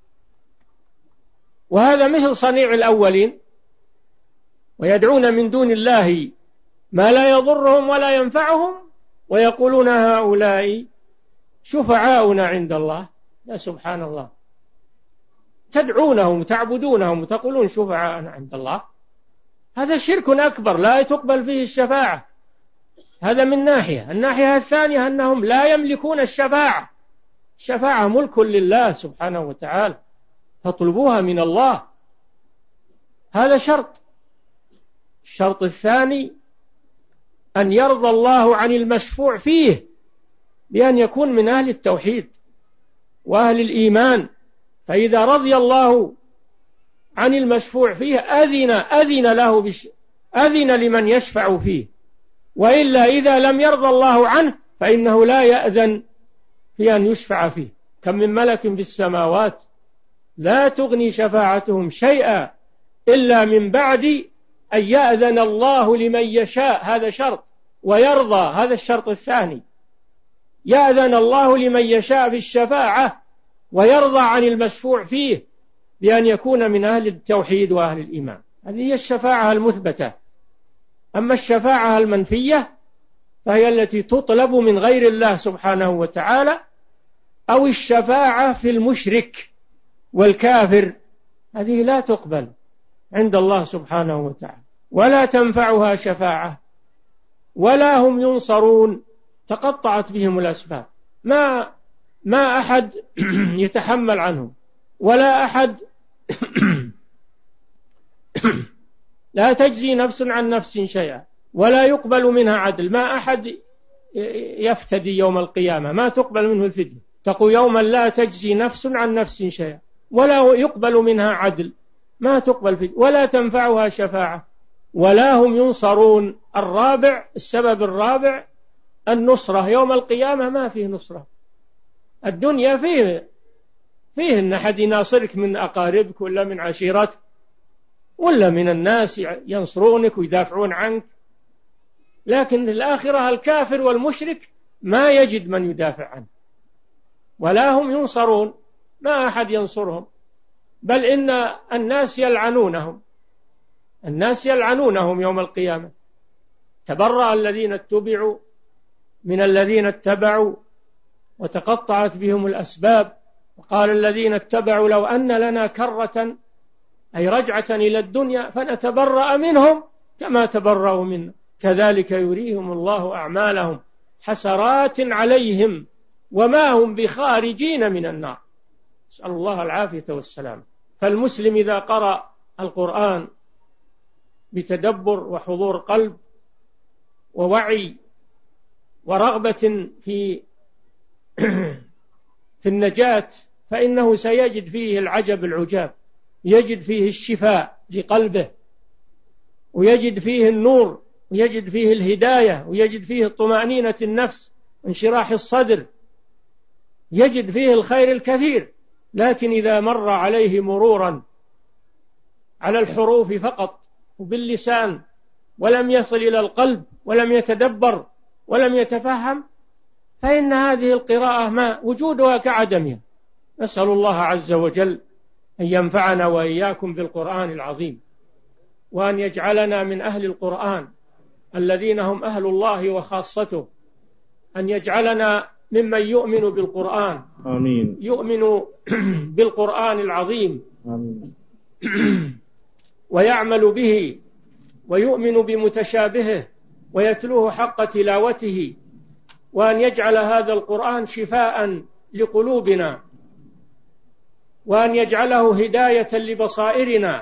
وهذا مثل صنيع الأولين، ويدعون من دون الله ما لا يضرهم ولا ينفعهم ويقولون هؤلاء شفعاؤنا عند الله. يا سبحان الله، تدعونهم وتعبدونهم وتقولون شفعاؤنا عند الله. هذا شرك أكبر لا تقبل فيه الشفاعة. هذا من ناحية. الناحية الثانية أنهم لا يملكون الشفاعة. الشفاعة ملك لله سبحانه وتعالى، تطلبوها من الله. هذا شرط. الشرط الثاني أن يرضى الله عن المشفوع فيه بأن يكون من أهل التوحيد وأهل الإيمان. فإذا رضي الله عن المشفوع فيه أذن أذن له بش أذن لمن يشفع فيه، وإلا إذا لم يرضى الله عنه فإنه لا يأذن في أن يشفع فيه. كم من ملك في السماوات لا تغني شفاعتهم شيئا إلا من بعد أن يأذن الله لمن يشاء. هذا شرط. ويرضى، هذا الشرط الثاني. يأذن الله لمن يشاء في الشفاعة ويرضى عن المشفوع فيه بأن يكون من أهل التوحيد وأهل الإيمان. هذه هي الشفاعة المثبتة. أما الشفاعة المنفية فهي التي تطلب من غير الله سبحانه وتعالى، أو الشفاعة في المشرك والكافر، هذه لا تقبل عند الله سبحانه وتعالى، ولا تنفعها شفاعة ولا هم ينصرون. تقطعت بهم الأسباب، ما ما أحد يتحمل عنهم، ولا أحد لا تجزي نفس عن نفس شيئا ولا يقبل منها عدل. ما أحد يفتدي يوم القيامة، ما تقبل منه الفدية. تقول يوما لا تجزي نفس عن نفس شيئا ولا يقبل منها عدل، ما تقبل فدية ولا تنفعها شفاعة ولا هم ينصرون. الرابع، السبب الرابع النصرة. يوم القيامة ما فيه نصرة. الدنيا فيه فيه أن أحد يناصرك من أقاربك ولا من عشيرتك ولا من الناس ينصرونك ويدافعون عنك، لكن الآخرة الكافر والمشرك ما يجد من يدافع عنه ولا هم ينصرون. ما أحد ينصرهم، بل إن الناس يلعنونهم الناس يلعنونهم يوم القيامة. تبرأ الذين اتبعوا من الذين اتبعوا وتقطعت بهم الأسباب. وقال الذين اتبعوا لو أن لنا كرة أي رجعة إلى الدنيا فنتبرأ منهم كما تبرأوا منا كذلك يريهم الله أعمالهم حسرات عليهم وما هم بخارجين من النار. نسأل الله العافية والسلام. فالمسلم إذا قرأ القرآن بتدبر وحضور قلب ووعي ورغبة في في النجاة فإنه سيجد فيه العجب العجاب، يجد فيه الشفاء لقلبه، ويجد فيه النور، ويجد فيه الهداية، ويجد فيه طمأنينة النفس وانشراح الصدر، يجد فيه الخير الكثير. لكن إذا مر عليه مرورا على الحروف فقط وباللسان ولم يصل إلى القلب ولم يتدبر ولم يتفهم فإن هذه القراءة ما وجودها كعدمها. نسأل الله عز وجل أن ينفعنا وإياكم بالقرآن العظيم، وأن يجعلنا من أهل القرآن الذين هم أهل الله وخاصته، أن يجعلنا ممن يؤمن بالقرآن. آمين. يؤمن بالقرآن العظيم. آمين. ويعمل به ويؤمن بمتشابهه ويتلوه حق تلاوته، وأن يجعل هذا القرآن شفاء لقلوبنا، وأن يجعله هداية لبصائرنا.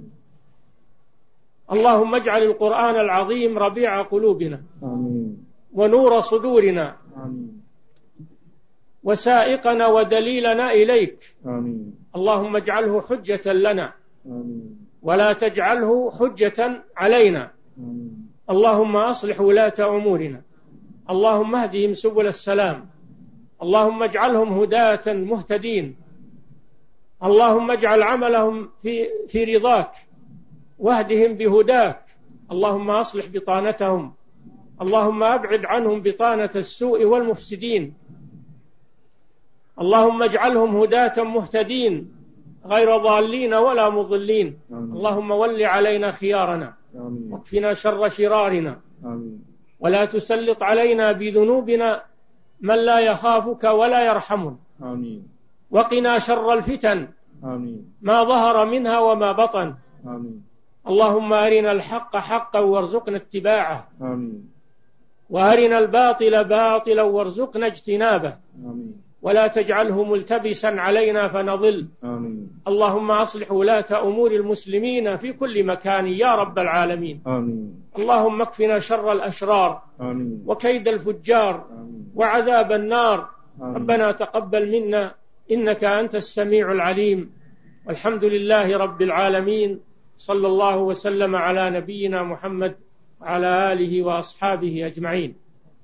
اللهم اجعل القرآن العظيم ربيع قلوبنا آمين. ونور صدورنا آمين. وسائقنا ودليلنا إليك. آمين. اللهم اجعله حجة لنا آمين. ولا تجعله حجة علينا. آمين. اللهم أصلح ولاة أمورنا، اللهم اهدهم سبل السلام، اللهم اجعلهم هداة مهتدين، اللهم اجعل عملهم في, في رضاك واهدهم بهداك، اللهم أصلح بطانتهم، اللهم أبعد عنهم بطانة السوء والمفسدين، اللهم اجعلهم هداة مهتدين غير ضالين ولا مضلين. آمين. اللهم ول علينا خيارنا آمين. واكفنا شر شرارنا، آمين. ولا تسلط علينا بذنوبنا من لا يخافك ولا يرحمنا. آمين. وقنا شر الفتن آمين. ما ظهر منها وما بطن. آمين. اللهم أرنا الحق حقا وارزقنا اتباعه، آمين. وأرنا الباطل باطلا وارزقنا اجتنابه، آمين. ولا تجعله ملتبسا علينا فنضل. آمين. اللهم أصلح ولاة أمور المسلمين في كل مكان يا رب العالمين. آمين. اللهم اكفنا شر الأشرار آمين. وكيد الفجار آمين. وعذاب النار. آمين. ربنا تقبل منا إنك أنت السميع العليم، والحمد لله رب العالمين. صلى الله وسلم على نبينا محمد وعلى آله وأصحابه أجمعين.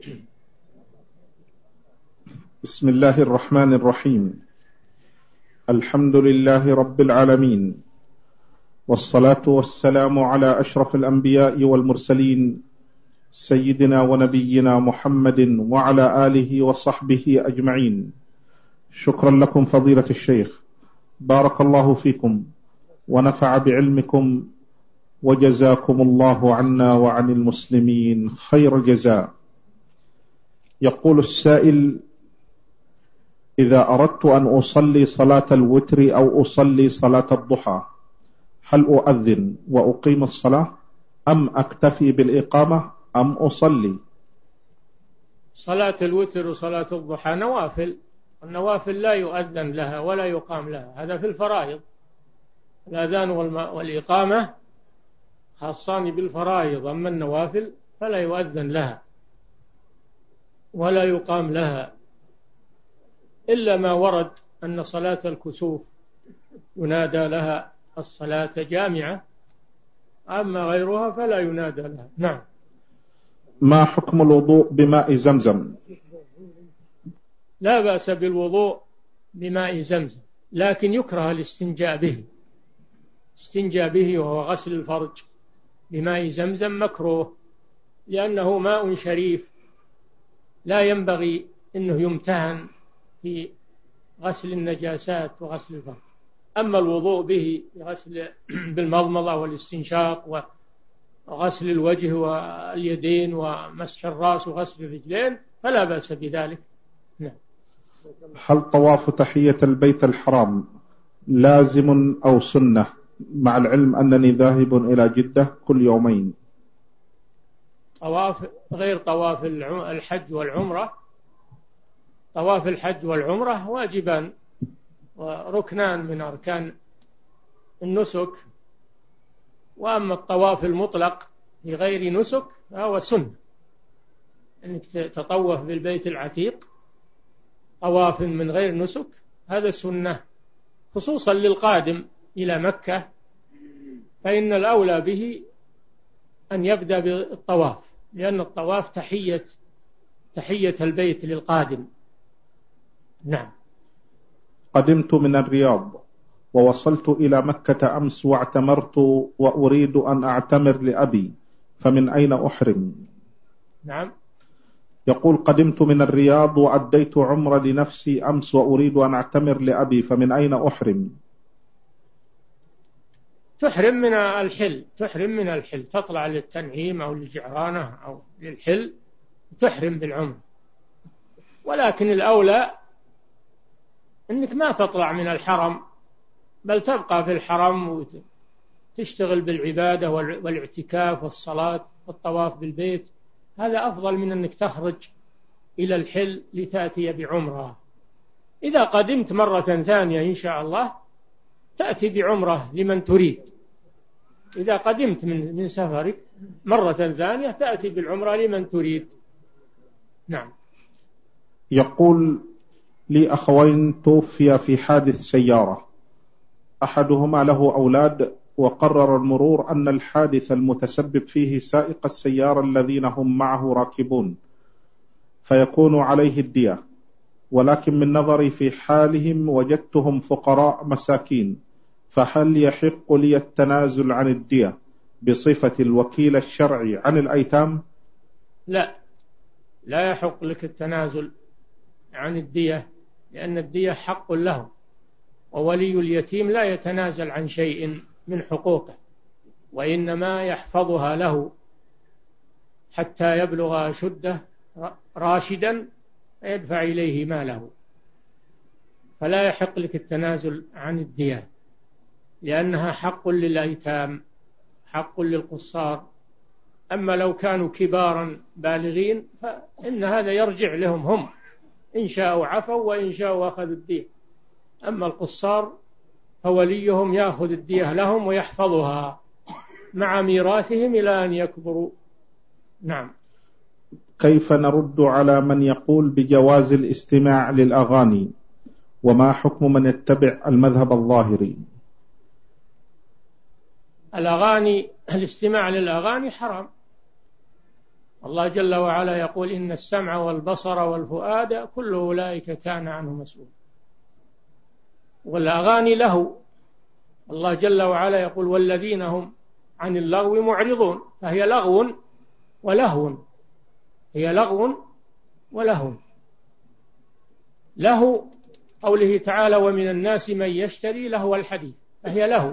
بسم الله الرحمن الرحيم. الحمد لله رب العالمين، والصلاة والسلام على أشرف الأنبياء والمرسلين سيدنا ونبينا محمد وعلى آله وصحبه أجمعين. شكرا لكم فضيلة الشيخ، بارك الله فيكم ونفع بعلمكم، وجزاكم الله عنا وعن المسلمين خير الجزاء. يقول السائل: إذا أردت أن أصلي صلاة الوتر أو أصلي صلاة الضحى، هل أؤذن وأقيم الصلاة أم أكتفي بالإقامة أم أصلي؟ صلاة الوتر وصلاة الضحى نوافل، النوافل لا يؤذن لها ولا يقام لها، هذا في الفرائض. الأذان والإقامة خاصان بالفرائض، أما النوافل فلا يؤذن لها ولا يقام لها، إلا ما ورد أن صلاة الكسوف ينادى لها الصلاة جامعة، أما غيرها فلا ينادى لها. نعم. ما حكم الوضوء بماء زمزم؟ لا بأس بالوضوء بماء زمزم، لكن يكره الاستنجاء به. استنجاء به وهو غسل الفرج بماء زمزم مكروه، لأنه ماء شريف لا ينبغي أنه يمتهن في غسل النجاسات وغسل الفرج. أما الوضوء به غسل بالمضمضة والاستنشاق وغسل الوجه واليدين ومسح الرأس وغسل الرجلين فلا بأس بذلك. نعم. هل طواف تحية البيت الحرام لازم أو سنة، مع العلم أنني ذاهب إلى جدة كل يومين؟ طواف غير طواف الحج والعمرة. طواف الحج والعمرة واجبان وركنان من أركان النسك، وأما الطواف المطلق بغير نسك فهو سنة، أنك تطوف بالبيت العتيق طواف من غير نسك، هذا سنة، خصوصا للقادم إلى مكة، فإن الأولى به أن يبدأ بالطواف، لأن الطواف تحية تحية البيت للقادم. نعم. قدمت من الرياض ووصلت إلى مكة أمس واعتمرت وأريد أن أعتمر لأبي، فمن أين أحرم؟ نعم. يقول: قدمت من الرياض وأديت عمرة لنفسي أمس وأريد أن أعتمر لأبي، فمن أين أحرم؟ تحرم من الحل، تحرم من الحل، تطلع للتنعيم أو للجعرانة أو للحل تحرم بالعمر، ولكن الأولى أنك ما تطلع من الحرم، بل تبقى في الحرم وتشتغل بالعبادة والاعتكاف والصلاة والطواف بالبيت هذا أفضل من أنك تخرج إلى الحل لتأتي بعمرة. إذا قدمت مرة ثانية إن شاء الله تأتي بعمرة لمن تريد. إذا قدمت من من سفرك مرة ثانية تأتي بالعمرة لمن تريد. نعم. يقول لي أخوين توفي في حادث سيارة، أحدهما له أولاد، وقرر المرور أن الحادث المتسبب فيه سائق السيارة الذين هم معه راكبون، فيكون عليه الدية، ولكن من نظري في حالهم وجدتهم فقراء مساكين، فهل يحق لي التنازل عن الدية بصفة الوكيل الشرعي عن الأيتام؟ لا، لا يحق لك التنازل عن الدية، لأن الدية حق له، وولي اليتيم لا يتنازل عن شيء من حقوقه، وإنما يحفظها له حتى يبلغ أشده راشدا فيدفع إليه ماله. فلا يحق لك التنازل عن الدية، لأنها حق للأيتام، حق للقصار. أما لو كانوا كبارا بالغين فإن هذا يرجع لهم هم، إن شاءوا عفوا وإن شاءوا أخذوا الدية. أما القصار فوليهم يأخذ الدية لهم ويحفظها مع ميراثهم إلى أن يكبروا. نعم. كيف نرد على من يقول بجواز الاستماع للأغاني، وما حكم من يتبع المذهب الظاهري؟ الأغاني، الاستماع للأغاني حرام. الله جل وعلا يقول إن السمع والبصر والفؤاد كل أولئك كان عنه مسؤول. والأغاني له، الله جل وعلا يقول والذين هم عن اللغو معرضون، فهي لغو ولهو، هي لغو ولهو. له قوله تعالى ومن الناس من يشتري لهو الحديث، فهي له.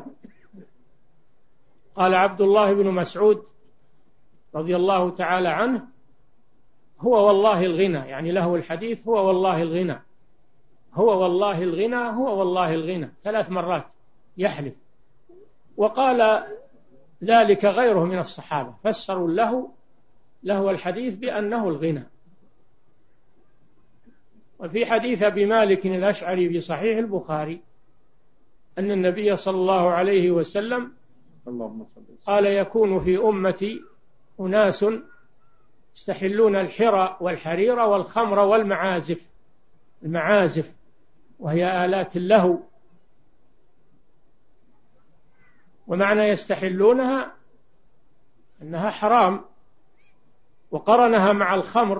قال عبد الله بن مسعود رضي الله تعالى عنه هو والله الغنى، يعني له الحديث هو والله الغنى، هو والله الغنى، هو والله الغنى، ثلاث مرات يحلف. وقال ذلك غيره من الصحابة، فسروا له له الحديث بأنه الغنى. وفي حديث أبي مالك الأشعري في صحيح البخاري أن النبي صلى الله عليه وسلم قال يكون في أمتي أناس يستحلون الحرى والحرير والخمر والمعازف، المعازف وهي آلات اللهو، ومعنى يستحلونها أنها حرام، وقرنها مع الخمر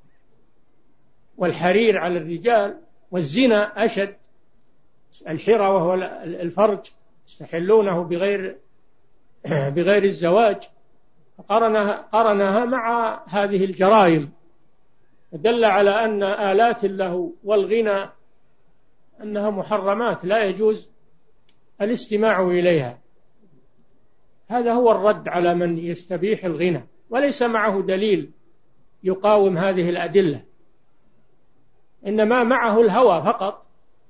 والحرير على الرجال، والزنا أشد، الحرى وهو الفرج يستحلونه بغير بغير الزواج، قرنها قرنها مع هذه الجرائم، دل على أن آلات اللهو والغنى أنها محرمات لا يجوز الاستماع إليها. هذا هو الرد على من يستبيح الغنى، وليس معه دليل يقاوم هذه الأدلة، إنما معه الهوى فقط،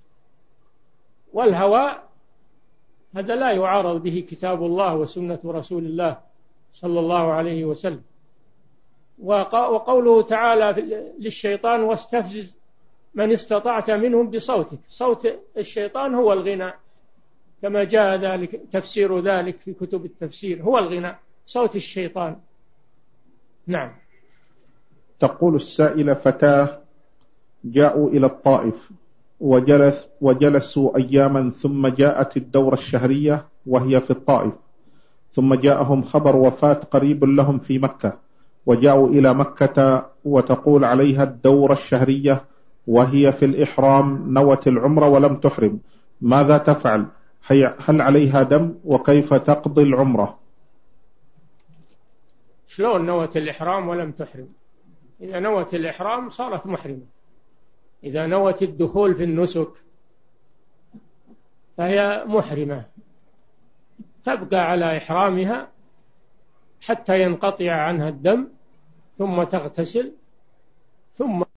والهوى هذا لا يعارض به كتاب الله وسنة رسول الله صلى الله عليه وسلم. وقوله تعالى للشيطان واستفزز من استطعت منهم بصوتك، صوت الشيطان هو الغنى، كما جاء ذلك تفسير ذلك في كتب التفسير، هو الغنى صوت الشيطان. نعم. تقول السائلة فتاة جاءوا إلى الطائف وجلس وجلسوا أياما، ثم جاءت الدورة الشهرية وهي في الطائف، ثم جاءهم خبر وفاة قريب لهم في مكة، وجاءوا إلى مكة وتقول عليها الدورة الشهرية وهي في الإحرام نوت العمرة ولم تحرم، ماذا تفعل؟ هل عليها دم؟ وكيف تقضي العمرة؟ شلون نوت الإحرام ولم تحرم؟ إذا نوت الإحرام صارت محرمة، إذا نوت الدخول في النسك فهي محرمة، تبقى على إحرامها حتى ينقطع عنها الدم، ثم تغتسل، ثم